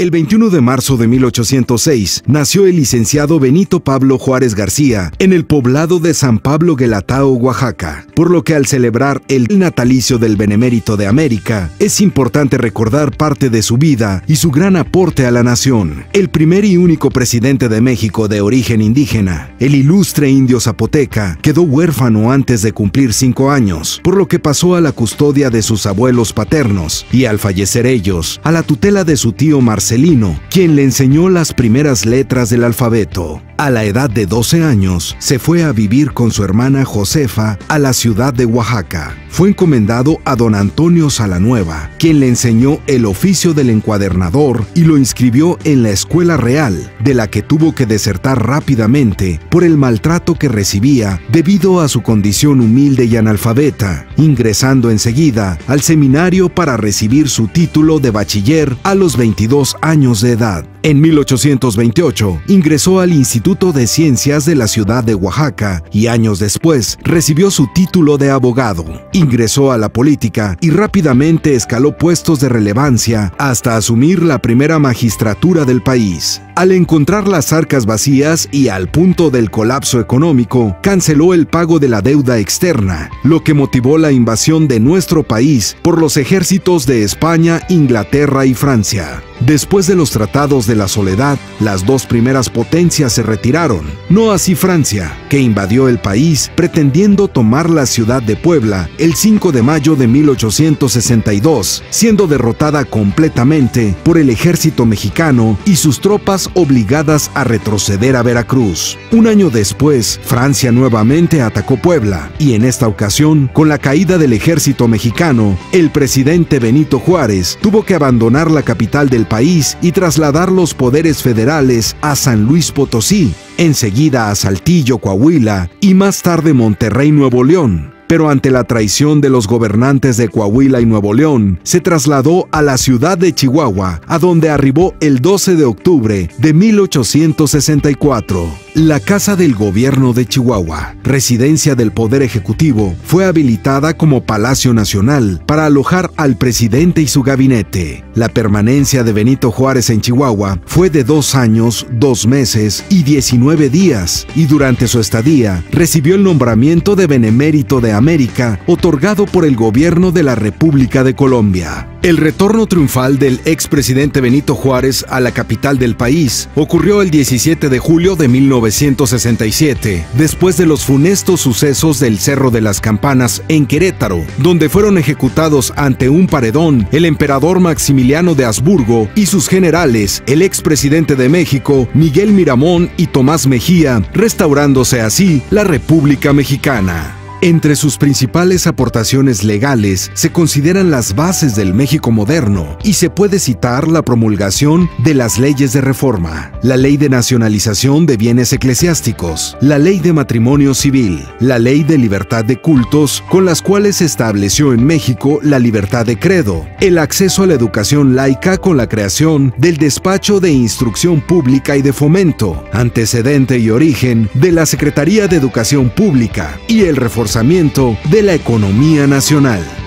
El 21 de marzo de 1806 nació el licenciado Benito Pablo Juárez García en el poblado de San Pablo Guelatao, Oaxaca, por lo que al celebrar el natalicio del Benemérito de América, es importante recordar parte de su vida y su gran aporte a la nación. El primer y único presidente de México de origen indígena, el ilustre indio zapoteca, quedó huérfano antes de cumplir 5 años, por lo que pasó a la custodia de sus abuelos paternos y al fallecer ellos, a la tutela de su tío Marcelino, quien le enseñó las primeras letras del alfabeto. A la edad de 12 años, se fue a vivir con su hermana Josefa a la ciudad de Oaxaca. Fue encomendado a don Antonio Salanueva, quien le enseñó el oficio del encuadernador y lo inscribió en la Escuela Real, de la que tuvo que desertar rápidamente por el maltrato que recibía debido a su condición humilde y analfabeta, ingresando enseguida al seminario para recibir su título de bachiller a los 22 años de edad. En 1828 ingresó al Instituto de Ciencias de la ciudad de Oaxaca y años después recibió su título de abogado. Ingresó a la política y rápidamente escaló puestos de relevancia hasta asumir la primera magistratura del país. Al encontrar las arcas vacías y al punto del colapso económico, canceló el pago de la deuda externa, lo que motivó la invasión de nuestro país por los ejércitos de España, Inglaterra y Francia. Después de los tratados de la Soledad, las dos primeras potencias se retiraron, no así Francia, que invadió el país pretendiendo tomar la ciudad de Puebla el 5 de mayo de 1862, siendo derrotada completamente por el ejército mexicano y sus tropas obligadas a retroceder a Veracruz. Un año después, Francia nuevamente atacó Puebla, y en esta ocasión, con la caída del ejército mexicano, el presidente Benito Juárez tuvo que abandonar la capital del país y trasladar los poderes federales a San Luis Potosí, enseguida a Saltillo, Coahuila y más tarde Monterrey, Nuevo León. Pero ante la traición de los gobernantes de Coahuila y Nuevo León, se trasladó a la ciudad de Chihuahua, a donde arribó el 12 de octubre de 1864. La Casa del Gobierno de Chihuahua, residencia del Poder Ejecutivo, fue habilitada como Palacio Nacional para alojar al presidente y su gabinete. La permanencia de Benito Juárez en Chihuahua fue de 2 años, 2 meses y 19 días, y durante su estadía recibió el nombramiento de Benemérito de América, otorgado por el gobierno de la República de Colombia. El retorno triunfal del expresidente Benito Juárez a la capital del país ocurrió el 17 de julio de 1967, después de los funestos sucesos del Cerro de las Campanas en Querétaro, donde fueron ejecutados ante un paredón el emperador Maximiliano de Habsburgo y sus generales, el expresidente de México, Miguel Miramón y Tomás Mejía, restaurándose así la República Mexicana. Entre sus principales aportaciones legales se consideran las bases del México moderno y se puede citar la promulgación de las leyes de reforma, la ley de nacionalización de bienes eclesiásticos, la ley de matrimonio civil, la ley de libertad de cultos, con las cuales se estableció en México la libertad de credo, el acceso a la educación laica con la creación del Despacho de Instrucción Pública y de Fomento, antecedente y origen de la Secretaría de Educación Pública, y el reforzamiento de la economía nacional.